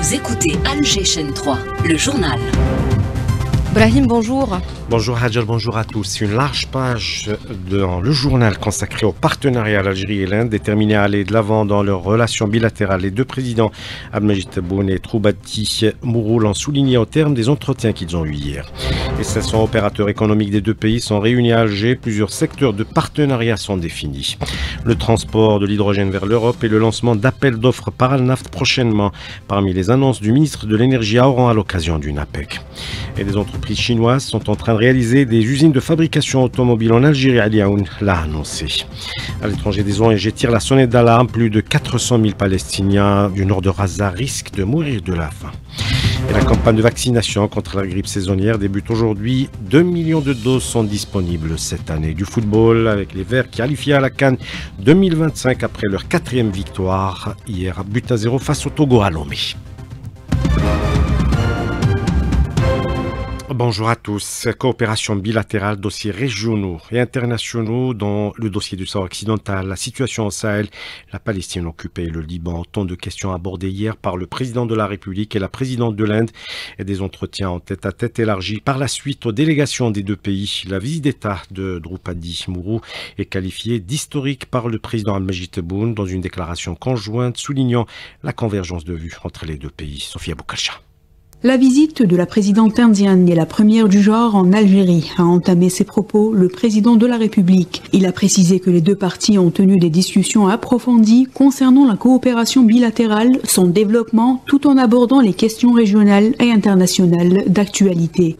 Vous écoutez Alger Chaîne 3, le journal. Brahim, bonjour. Bonjour Hadjar, bonjour à tous. Une large page dans le journal consacrée au partenariat à l'Algérie et l'Inde, déterminée à aller de l'avant dans leurs relations bilatérales. Les deux présidents, Abdelmajid Tebboune et Troubati Mourou, l'ont souligné au terme des entretiens qu'ils ont eus hier. Les 500 opérateurs économiques des deux pays sont réunis à Alger. Plusieurs secteurs de partenariat sont définis. Le transport de l'hydrogène vers l'Europe et le lancement d'appels d'offres par Al-Naft prochainement, parmi les annonces du ministre de l'Énergie à Oran à l'occasion d'une APEC. Et des entreprises chinoises sont en train de réaliser des usines de fabrication automobile en Algérie. Ali Aoun l'a annoncé. À l'étranger, des ONG tirent la sonnette d'alarme. Plus de 400 000 Palestiniens du nord de Gaza risquent de mourir de la faim. Et la campagne de vaccination contre la grippe saisonnière débute aujourd'hui. 2 millions de doses sont disponibles cette année. Du football avec les Verts qualifiés à la CAN 2025 après leur 4e victoire hier, but à 0 face au Togo à Lomé. Bonjour à tous. Coopération bilatérale, dossiers régionaux et internationaux dans le dossier du Sahara occidental, la situation au Sahel, la Palestine occupée et le Liban. Autant de questions abordées hier par le président de la République et la présidente de l'Inde et des entretiens en tête-à-tête élargis par la suite aux délégations des deux pays. La visite d'État de Troubati Mourou est qualifiée d'historique par le président Abdelmajid Tebboune dans une déclaration conjointe soulignant la convergence de vues entre les deux pays. Sophia Boukalcha. La visite de la présidente indienne est la première du genre en Algérie, a entamé ses propos le président de la République. Il a précisé que les deux parties ont tenu des discussions approfondies concernant la coopération bilatérale, son développement, tout en abordant les questions régionales et internationales d'actualité.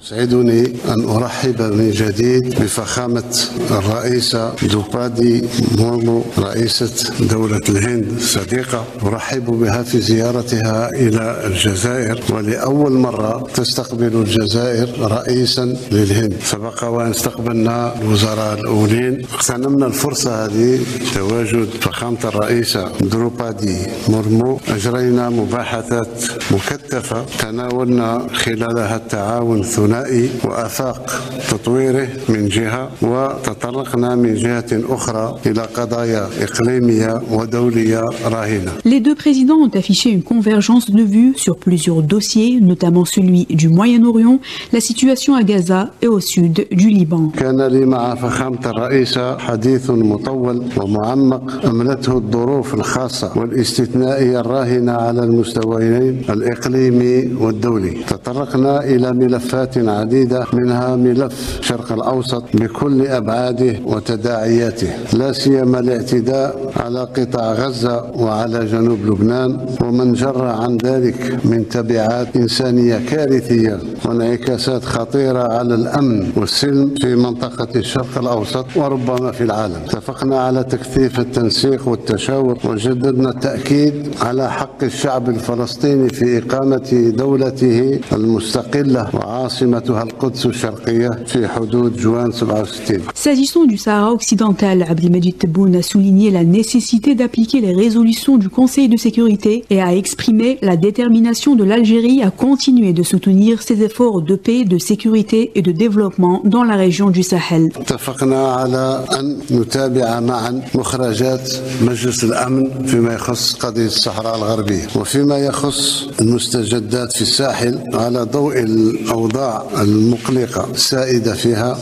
مرة تستقبل الجزائر رئيسا للهند سبق وأن استقبلنا الوزراء الأولين اغتنمنا الفرصة هذه تواجد فخامة الرئيسة دروبادي مورمو أجرينا مباحثات مكثفة تناولنا خلالها التعاون الثنائي وآفاق تطويره من جهة وتطرقنا من جهة أخرى إلى قضايا إقليمية ودولية راهنة. Les deux présidents ont affiché une convergence de vues sur plusieurs dossiers, notamment celui du Moyen-Orient, la situation à Gaza et au sud du Liban. كان لي مع فخامة الرئيسة حديث مطول ومعمق أملته الظروف الخاصة والاستثنائية الراهنة على المستويين الإقليمي والدولي. تطرقنا إلى ملفات عديدة منها ملف الشرق الأوسط بكل أبعاده وتداعياته لا سيما الاعتداء على قطاع غزة وعلى جنوب لبنان ومن جرى عن ذلك من تبعات إنسانية كارثية وانعكاسات خطيرة على الأمن والسلم في منطقة الشرق الأوسط وربما في العالم. اتفقنا على تكثيف التنسيق والتشاور وجددنا التأكيد على حق الشعب الفلسطيني في إقامة دولته المستقلة وعاصمتها القدس الشرقية في حدود جوان 67. S'agissant du Sahara occidental, Abdelmajid Tebboune a souligné la nécessité d'appliquer les résolutions du Conseil de sécurité et a exprimé la détermination de l'Algérie à continuer de soutenir ses efforts de paix, de sécurité et de développement dans la région du Sahel. اتفقنا على أن نتابع معا مخرجات مجلس الأمن فيما يخص قضية الصحراء الغربية وفيما يخص المستجدات في الساحل على ضوء الأوضاع المقلقة السائدة فيها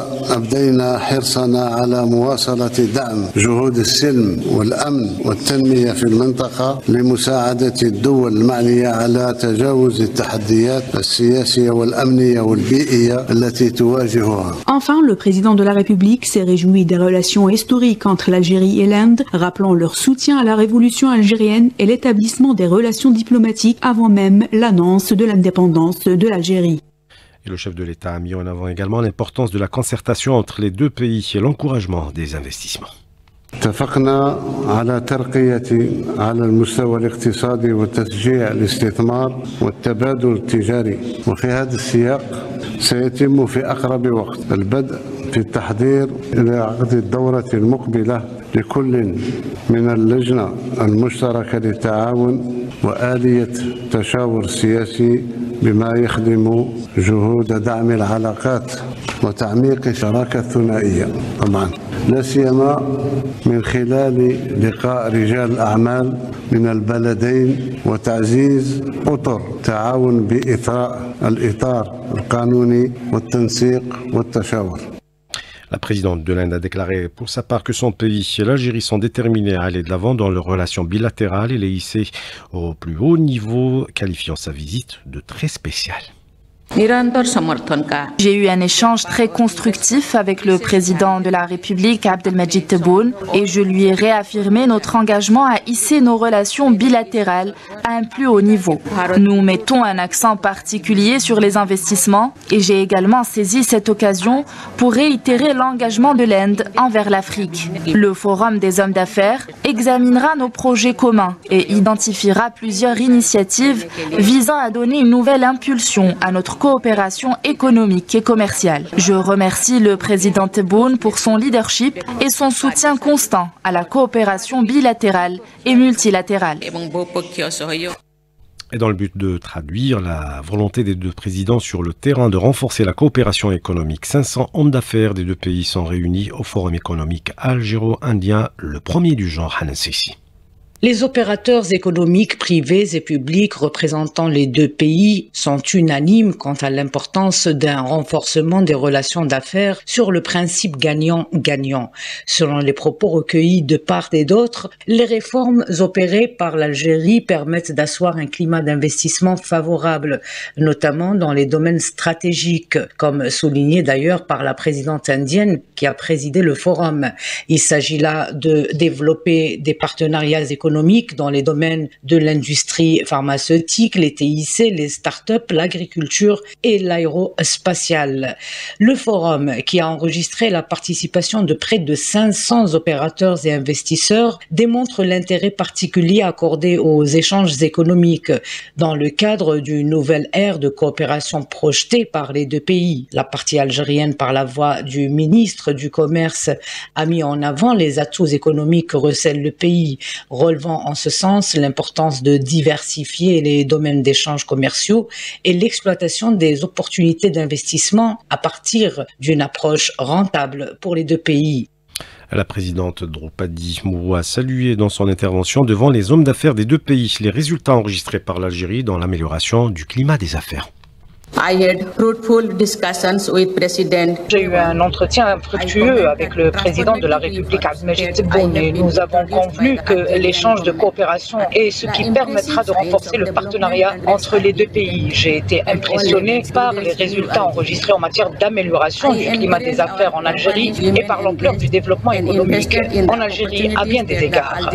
وأبدينا حرصنا على مواصلة دعم جهود السلم والأمن والتنمية في المنطقة لمساعدة الدول المعنية على تجاوز التحديات السياسية والأمنية والبيئية التي تواجهها. Enfin, le président de la République s'est réjoui des relations historiques entre l'Algérie et l'Inde, rappelant leur soutien à la révolution algérienne et l'établissement des relations diplomatiques avant même l'annonce de l'indépendance de l'Algérie. Et le chef de l'État a mis en avant également l'importance de la concertation entre les deux pays et l'encouragement des investissements. اتفقنا على ترقية على المستوى الاقتصادي وتشجيع الاستثمار والتبادل التجاري وفي هذا السياق سيتم في أقرب وقت البدء في التحضير لعقد الدورة المقبلة لكل من اللجنة المشتركة للتعاون وآلية تشاور سياسي بما يخدم جهود دعم العلاقات وتعميق الشراكة الثنائية طبعا لا سيما من خلال لقاء رجال الأعمال من البلدين وتعزيز أطر تعاون بإثراء الإطار القانوني والتنسيق والتشاور. La présidente de l'Inde a déclaré pour sa part que son pays et l'Algérie sont déterminés à aller de l'avant dans leurs relations bilatérales et les hisser au plus haut niveau, qualifiant sa visite de très spéciale. J'ai eu un échange très constructif avec le président de la République, Abdelmajid Tebboune, et je lui ai réaffirmé notre engagement à hisser nos relations bilatérales à un plus haut niveau. Nous mettons un accent particulier sur les investissements et j'ai également saisi cette occasion pour réitérer l'engagement de l'Inde envers l'Afrique. Le Forum des hommes d'affaires examinera nos projets communs et identifiera plusieurs initiatives visant à donner une nouvelle impulsion à notre coopération économique et commerciale. Je remercie le président Tebboune pour son leadership et son soutien constant à la coopération bilatérale et multilatérale. Et dans le but de traduire la volonté des deux présidents sur le terrain de renforcer la coopération économique, 500 hommes d'affaires des deux pays sont réunis au Forum économique algéro-indien, le premier du genre Hanan Sissi. Les opérateurs économiques privés et publics représentant les deux pays sont unanimes quant à l'importance d'un renforcement des relations d'affaires sur le principe gagnant-gagnant. Selon les propos recueillis de part et d'autre, les réformes opérées par l'Algérie permettent d'asseoir un climat d'investissement favorable, notamment dans les domaines stratégiques, comme souligné d'ailleurs par la présidente indienne qui a présidé le forum. Il s'agit là de développer des partenariats économiques dans les domaines de l'industrie pharmaceutique, les TIC, les start-up, l'agriculture et l'aérospatiale. Le forum, qui a enregistré la participation de près de 500 opérateurs et investisseurs, démontre l'intérêt particulier accordé aux échanges économiques dans le cadre d'une nouvelle ère de coopération projetée par les deux pays. La partie algérienne, par la voix du ministre du Commerce, a mis en avant les atouts économiques que recèle le pays, relevant en ce sens l'importance de diversifier les domaines d'échanges commerciaux et l'exploitation des opportunités d'investissement à partir d'une approche rentable pour les deux pays. La présidente Droupadi Mouroua a salué dans son intervention devant les hommes d'affaires des deux pays les résultats enregistrés par l'Algérie dans l'amélioration du climat des affaires. J'ai eu un entretien fructueux avec le président de la République, Abdelmajid Tebboune, et nous avons convenu que l'échange de coopération est ce qui permettra de renforcer le partenariat entre les deux pays. J'ai été impressionné par les résultats enregistrés en matière d'amélioration du climat des affaires en Algérie et par l'ampleur du développement économique en Algérie à bien des égards.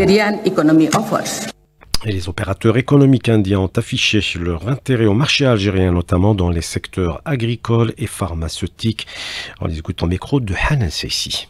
Et les opérateurs économiques indiens ont affiché leur intérêt au marché algérien, notamment dans les secteurs agricoles et pharmaceutiques. On les écoute en micro de Hanan Sissi.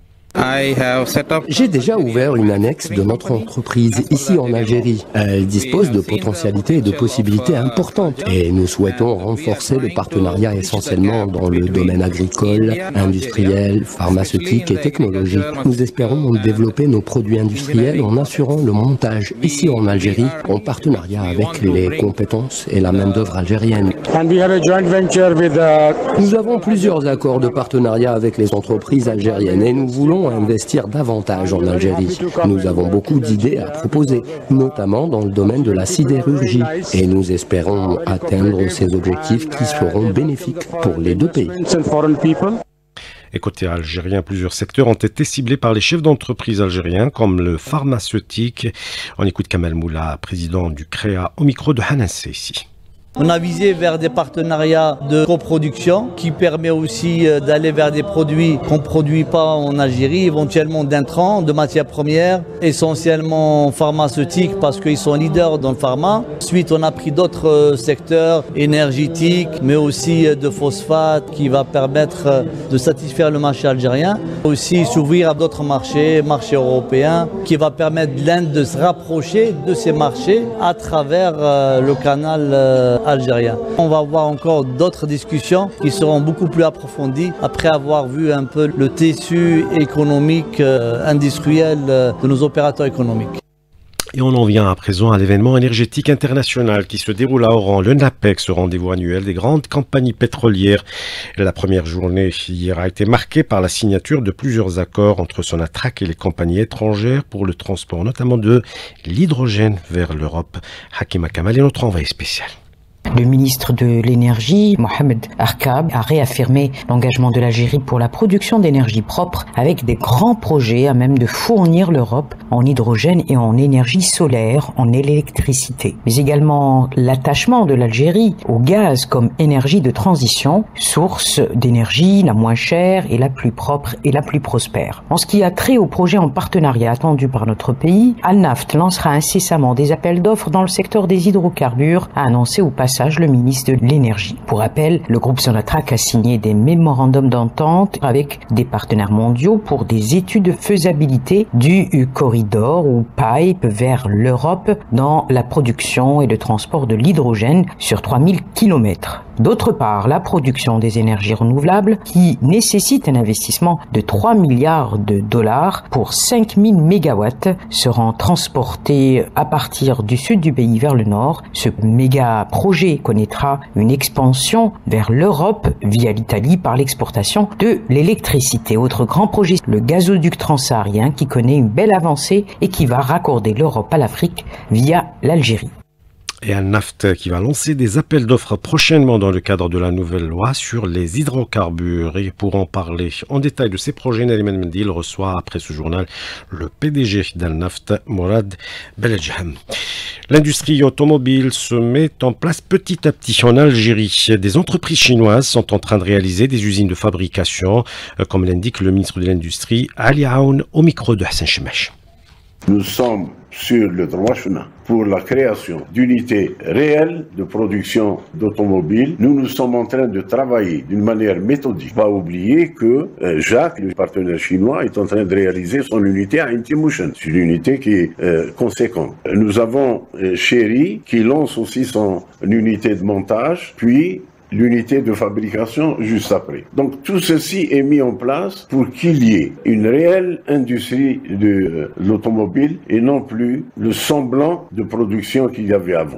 J'ai déjà ouvert une annexe de notre entreprise ici en Algérie. Elle dispose de potentialités et de possibilités importantes et nous souhaitons renforcer le partenariat essentiellement dans le domaine agricole, industriel, pharmaceutique et technologique. Nous espérons développer nos produits industriels en assurant le montage ici en Algérie en partenariat avec les compétences et la main-d'œuvre algérienne. Nous avons plusieurs accords de partenariat avec les entreprises algériennes et nous voulons investir davantage en Algérie. Nous avons beaucoup d'idées à proposer, notamment dans le domaine de la sidérurgie, et nous espérons atteindre ces objectifs qui seront bénéfiques pour les deux pays. Et côté algérien, plusieurs secteurs ont été ciblés par les chefs d'entreprise algériens, comme le pharmaceutique. On écoute Kamel Moula, président du CREA, au micro de Hanan Sissi. On a visé vers des partenariats de coproduction qui permet aussi d'aller vers des produits qu'on ne produit pas en Algérie, éventuellement d'intrants, de matières premières, essentiellement pharmaceutiques parce qu'ils sont leaders dans le pharma. Ensuite, on a pris d'autres secteurs énergétiques, mais aussi de phosphate qui va permettre de satisfaire le marché algérien. Aussi s'ouvrir à d'autres marchés européens, qui va permettre l'Inde de se rapprocher de ces marchés à travers le canal algérien. On va avoir encore d'autres discussions qui seront beaucoup plus approfondies après avoir vu un peu le tissu économique, industriel de nos opérateurs économiques. Et on en vient à présent à l'événement énergétique international qui se déroule à Oran, le NAPEX, rendez-vous annuel des grandes compagnies pétrolières. La première journée hier a été marquée par la signature de plusieurs accords entre Sonatrach et les compagnies étrangères pour le transport, notamment de l'hydrogène vers l'Europe. Hakima Kamal est notre envoyé spécial. Le ministre de l'Énergie, Mohamed Arkab, a réaffirmé l'engagement de l'Algérie pour la production d'énergie propre avec des grands projets à même de fournir l'Europe en hydrogène et en énergie solaire, en électricité. Mais également l'attachement de l'Algérie au gaz comme énergie de transition, source d'énergie la moins chère et la plus propre et la plus prospère. En ce qui a trait au projet en partenariat attendu par notre pays, Al-Naft lancera incessamment des appels d'offres dans le secteur des hydrocarbures, a annoncé au passage le ministre de l'Énergie. Pour rappel, le groupe Sonatrach a signé des mémorandums d'entente avec des partenaires mondiaux pour des études de faisabilité du corridor ou pipe vers l'Europe dans la production et le transport de l'hydrogène sur 3000 km. D'autre part, la production des énergies renouvelables qui nécessite un investissement de 3 milliards de dollars pour 5000 mégawatts seront transportés à partir du sud du pays vers le nord. Ce méga projet connaîtra une expansion vers l'Europe via l'Italie par l'exportation de l'électricité. Autre grand projet, le gazoduc transsaharien qui connaît une belle avancée et qui va raccorder l'Europe à l'Afrique via l'Algérie. Et Al-Naft qui va lancer des appels d'offres prochainement dans le cadre de la nouvelle loi sur les hydrocarbures. Et pour en parler en détail de ces projets, Nariman Mendil reçoit après ce journal le PDG d'Al-Naft, Mourad Beledjham. L'industrie automobile se met en place petit à petit en Algérie. Des entreprises chinoises sont en train de réaliser des usines de fabrication, comme l'indique le ministre de l'Industrie, Ali Aoun, au micro de Hassan Chemash. Nous sommes sur le droit chemin pour la création d'unités réelles de production d'automobiles. Nous sommes en train de travailler d'une manière méthodique. Pas oublier que Jacques, le partenaire chinois, est en train de réaliser son unité à Inti-Motion. C'est une unité qui est conséquente. Nous avons Chery qui lance aussi son unité de montage, puis l'unité de fabrication juste après. Donc tout ceci est mis en place pour qu'il y ait une réelle industrie de l'automobile et non plus le semblant de production qu'il y avait avant.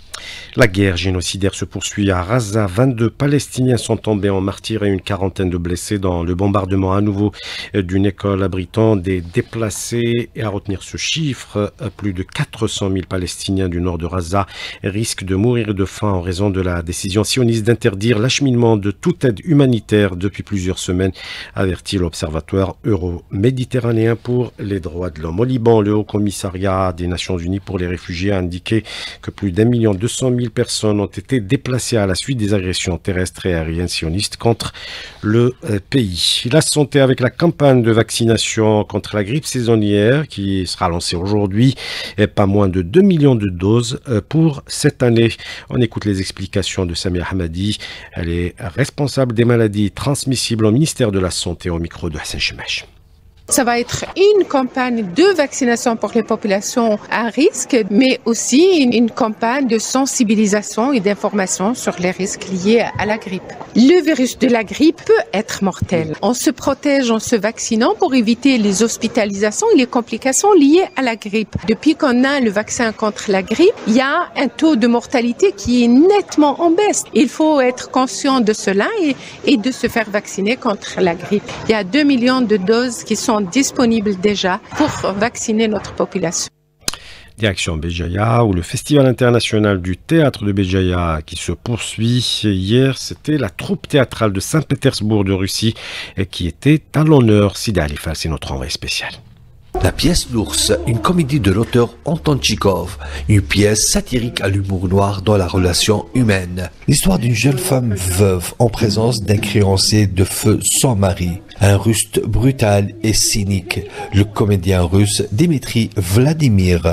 La guerre génocidaire se poursuit à Gaza. 22 Palestiniens sont tombés en martyrs et une quarantaine de blessés dans le bombardement à nouveau d'une école abritant des déplacés. Et à retenir ce chiffre, plus de 400 000 Palestiniens du nord de Gaza risquent de mourir de faim en raison de la décision sioniste d'interdire l'acheminement de toute aide humanitaire depuis plusieurs semaines, avertit l'Observatoire euro-méditerranéen pour les droits de l'homme. Au Liban, le Haut-Commissariat des Nations Unies pour les réfugiés a indiqué que plus d'1,2 million personnes ont été déplacées à la suite des agressions terrestres et aériennes sionistes contre le pays. La santé avec la campagne de vaccination contre la grippe saisonnière qui sera lancée aujourd'hui et pas moins de 2 millions de doses pour cette année. On écoute les explications de Samia Hamadi. Elle est responsable des maladies transmissibles au ministère de la Santé au micro de Hassan Chemash. Ça va être une campagne de vaccination pour les populations à risque, mais aussi une campagne de sensibilisation et d'information sur les risques liés à la grippe. Le virus de la grippe peut être mortel. On se protège en se vaccinant pour éviter les hospitalisations et les complications liées à la grippe. Depuis qu'on a le vaccin contre la grippe, il y a un taux de mortalité qui est nettement en baisse. Il faut être conscient de cela et de se faire vacciner contre la grippe. Il y a 2 millions de doses qui sont disponibles déjà pour vacciner notre population. Direction Béjaïa, où le Festival international du théâtre de Béjaïa qui se poursuit. Hier, c'était la troupe théâtrale de Saint-Pétersbourg de Russie qui était à l'honneur. Sida Alifa, c'est notre envoyé spécial. La pièce L'ours, une comédie de l'auteur Anton Tchekhov, une pièce satirique à l'humour noir dans la relation humaine. L'histoire d'une jeune femme veuve en présence d'un créancier de feu sans mari. Un russe brutal et cynique, le comédien russe Dimitri Vladimir.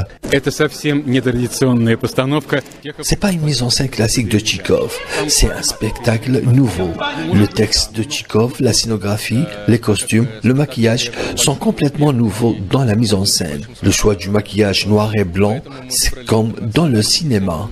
C'est pas une mise en scène classique de Tchekhov, c'est un spectacle nouveau. Le texte de Tchekhov, la scénographie, les costumes, le maquillage sont complètement nouveaux dans la mise en scène. Le choix du maquillage noir et blanc, c'est comme dans le cinéma.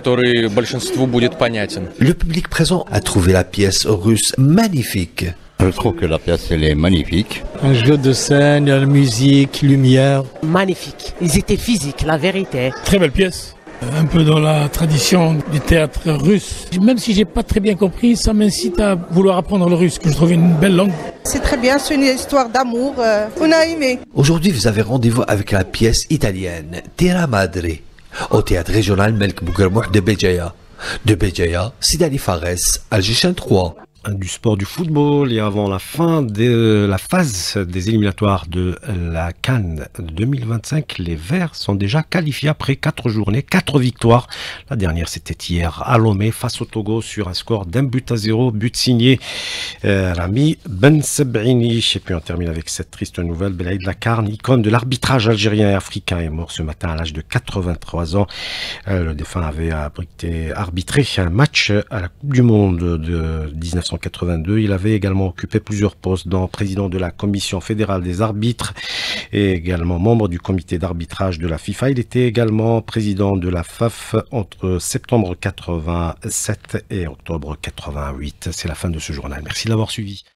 Le public présent a trouvé la pièce russe magnifique. Je trouve que la pièce, elle est magnifique. Un jeu de scène, la musique, lumière. Magnifique. Ils étaient physiques, la vérité. Très belle pièce. Un peu dans la tradition du théâtre russe. Même si j'ai pas très bien compris, ça m'incite à vouloir apprendre le russe, que je trouve une belle langue. C'est très bien, c'est une histoire d'amour. On a aimé. Aujourd'hui, vous avez rendez-vous avec la pièce italienne Terra Madre au théâtre régional Melk Bouguermouh de Béjaïa. De Béjaïa, Sidali Fares, Alger 3. Du sport du football et avant la fin de la phase des éliminatoires de la CAN 2025, les Verts sont déjà qualifiés après 4 journées, 4 victoires. La dernière c'était hier à Lomé face au Togo sur un score d'1-0, but signé Rami Ben Sebrini. Et puis on termine avec cette triste nouvelle, Belaïd Lakarn, icône de l'arbitrage algérien et africain, est mort ce matin à l'âge de 83 ans. Le défunt avait arbitré un match à la Coupe du Monde de 1982. Il avait également occupé plusieurs postes, dont président de la Commission fédérale des arbitres et également membre du comité d'arbitrage de la FIFA. Il était également président de la FAF entre septembre 87 et octobre 88. C'est la fin de ce journal. Merci de l'avoir suivi.